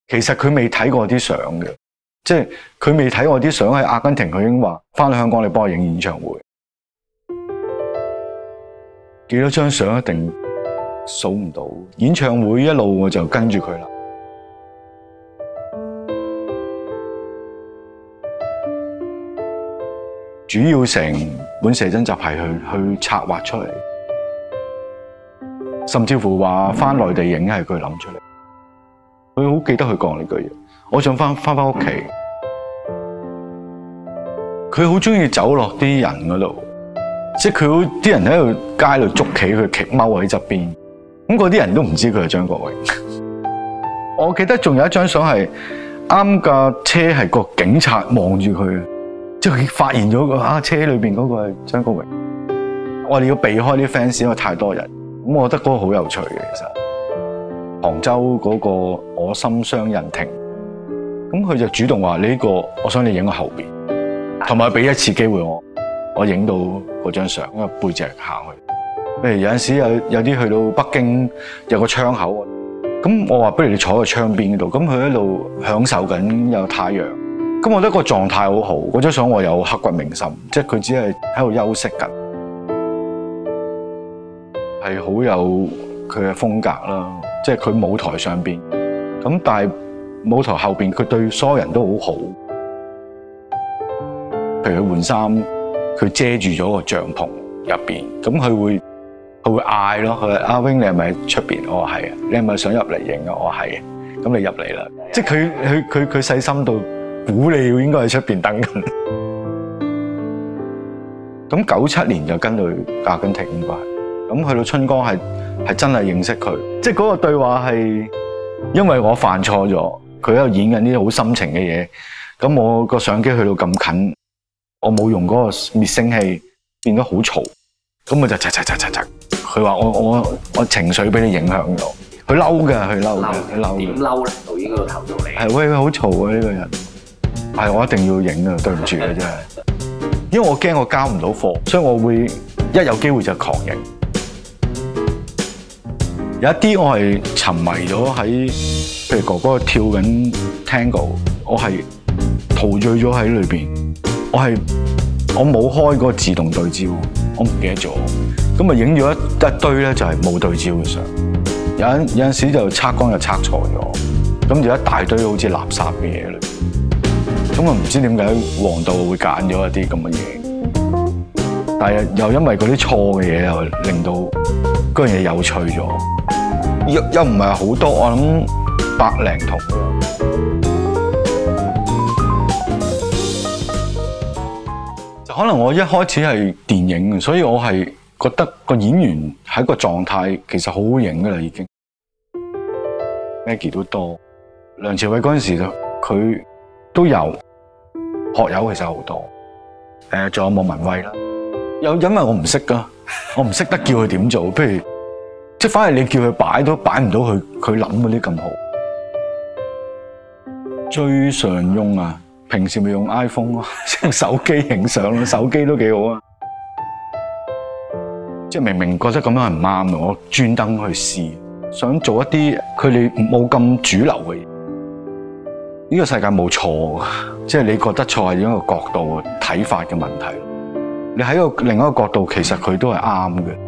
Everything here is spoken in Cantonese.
其實佢未睇過啲相嘅，即係佢未睇過啲相喺阿根廷，佢已經話翻去香港你幫我影演唱會。幾多張相一定數唔到，演唱會一路我就跟住佢啦。主要成本寫真集係去策劃出嚟，甚至乎話翻內地影係佢諗出嚟。佢好記得佢講呢句嘢，我想翻屋企。佢好中意走落啲人嗰度，即係佢啲人喺度街度捉棋，佢踎喺側邊。咁嗰啲人都唔知佢係張國榮。我記得仲有一張相係啱架車係個警察望住佢，即係佢發現咗個車裏邊嗰個係張國榮。我哋要避開啲 fans，因為太多人。咁我覺得嗰個好有趣嘅，其實。杭州嗰個我心傷人亭，咁佢就主動話：你呢個，我想你影我後邊，同埋俾一次機會我影到嗰張相，因為背脊行去。譬如有陣時有啲去到北京有個窗口，咁我話不如你坐喺窗邊嗰度，咁佢喺度享受緊有太陽，咁我覺得個狀態好好。嗰張相我有刻骨銘心，即係佢只係喺度休息緊，係好有佢嘅風格啦。即係佢舞台上邊，咁但係舞台後邊佢對所有人都好好。譬如佢換衫，佢遮住咗個帳篷入邊，咁佢會嗌咯，佢話阿 Wing 你係咪喺出邊？我話係啊，你係咪想入嚟影啊？我話係啊，咁你入嚟啦。即係佢細心到估你應該喺出邊等緊。咁97年就跟到阿根廷應該係，咁去到春江係真係認識佢，即係嗰個對話係因為我犯錯咗，佢喺度演緊啲好深情嘅嘢，咁我個相機去到咁近，我冇用嗰個滅聲器，變得好嘈，咁我就嚓，佢話我情緒俾你影響咗，佢嬲㗎，佢嬲嘅。 點嬲咧？導演嗰度投訴你係喂，好嘈啊呢個人，係我一定要影啊，對唔住啊真係，因為我驚我交唔到貨，所以我會一有機會就狂影。有一啲我係沉迷咗喺，譬如哥哥跳緊 Tango， 我係陶醉咗喺裏邊。我冇開嗰個自動對焦，我唔記得咗。咁啊影咗一堆咧就係冇對焦嘅相。有陣時就測光就測錯咗，咁就一大堆好似垃圾嘅嘢裏邊。咁啊唔知點解黃導會揀咗一啲咁嘅嘢，但係又因為嗰啲錯嘅嘢又令到嗰樣嘢有趣咗。又唔係好多，我諗100零套。就可能我一開始係電影，所以我係覺得個演員喺個狀態其實好好影㗎啦，已經。Maggie 都多，梁朝偉嗰陣時佢都有，學友其實好多。仲有莫文蔚啦，因為我唔識㗎，我唔識得叫佢點做，譬如。即係反而你叫佢擺都擺唔到佢諗嗰啲咁好。最常用啊，平時咪用 iPhone 咯，用手機影相咯，手機都幾好啊。即係明明覺得咁樣係唔啱嘅，我專登去試，想做一啲佢哋冇咁主流嘅嘢。呢個世界冇錯，即係你覺得錯係一個角度睇法嘅問題。你喺另一個角度，其實佢都係啱嘅。